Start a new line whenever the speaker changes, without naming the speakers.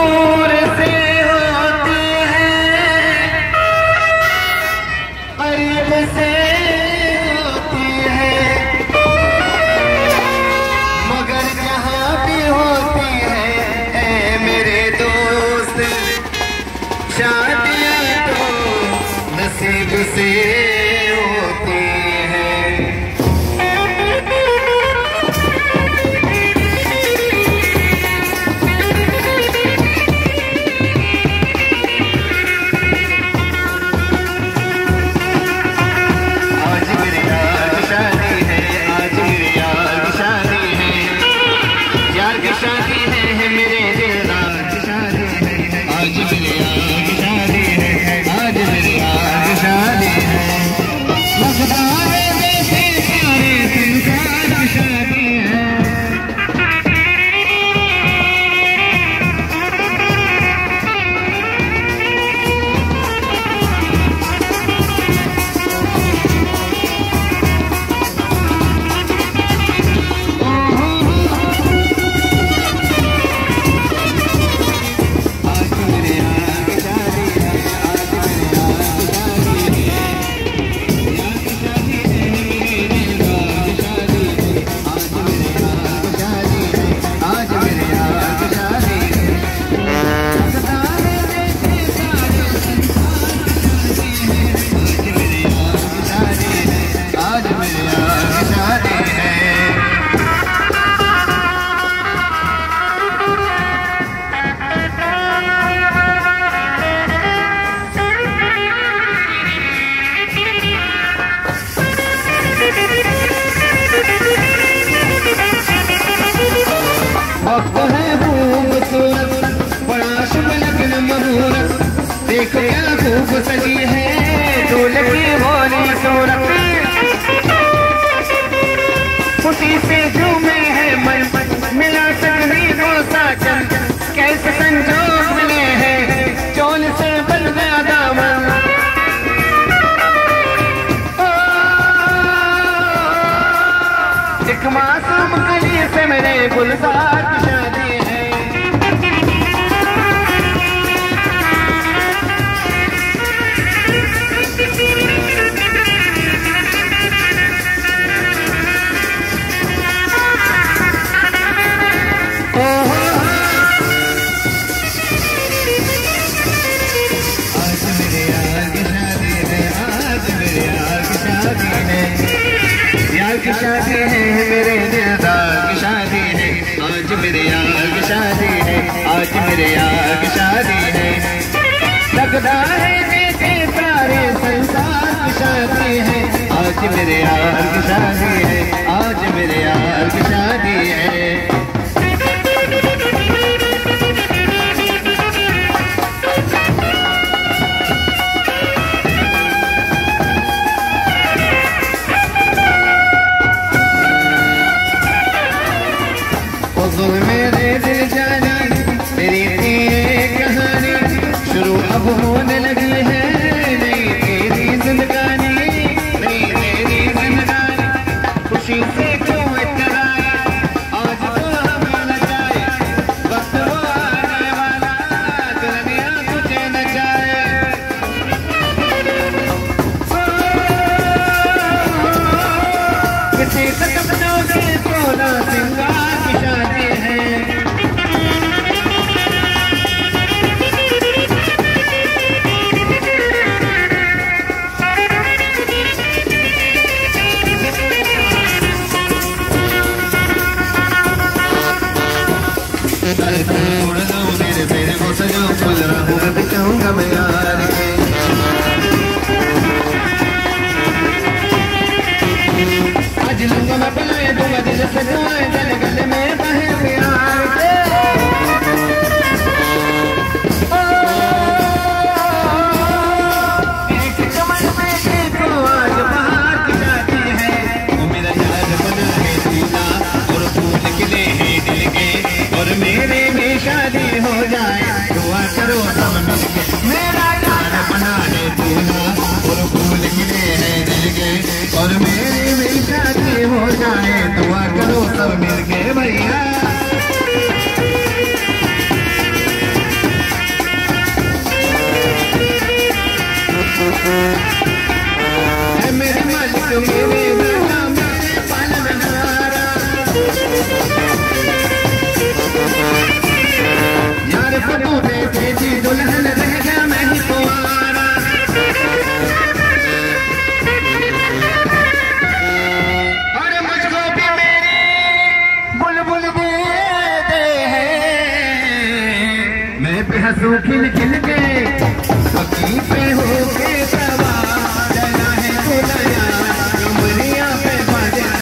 दूर से होती है, करीब से होती है, मगर जहाँ भी होती है ऐ मेरे दोस्त, शादियाँ तो नसीब से होती है। देखो क्या खूब सजी है दूल्हे की भोली सूरत, खुशी से झूमे है मन, मिला सभी को साजन, कैसे संजोग मिले हैं चोल से बन गया दामन। एक मासूम कली से मेरे गुलजार की शादी है। यार की शादी है मेरे दिलदार की शादी है, आज मेरे यार की शादी है, आज मेरे यार की शादी है। लगता है जैसे सारे संसार की शादी है, आज मेरे यार की शादी है, आज मेरे यार की शादी है। मेरे दिल जानी तेरी थी कहानी, शुरू अब होने लगी है नई तेरी जिंदगानी, नई तेरी जिंदगानी। खुशी से क्यों इतराए आज तो हमें नचाए, वक्त वो आने वाला दुनिया तुझे नचाए। किसी सपनों से सोना सिंगार की शादी है। उड़ जाऊं मेरे फेरे को सजाऊं, खुल रहा हूँ मैं बिताऊंगा मैं यार के। आज लूंगा मैं बनाए दूंगा दिल से दुआएं, गले गले में बहे प्यार के। एक चमन में देखो आज बाहर की जाती है, वो मेरा यार बना है दूल्हा और फूल खिले हैं दिल के, और मेरे में शादी हो जाए दुआ करो सब मिलके। मेरा यार बना है दूल्हा और फूल खिले हैं दिल के, और मेरे में शादी हो जाए दुआ करो सब मिलके भैया। हो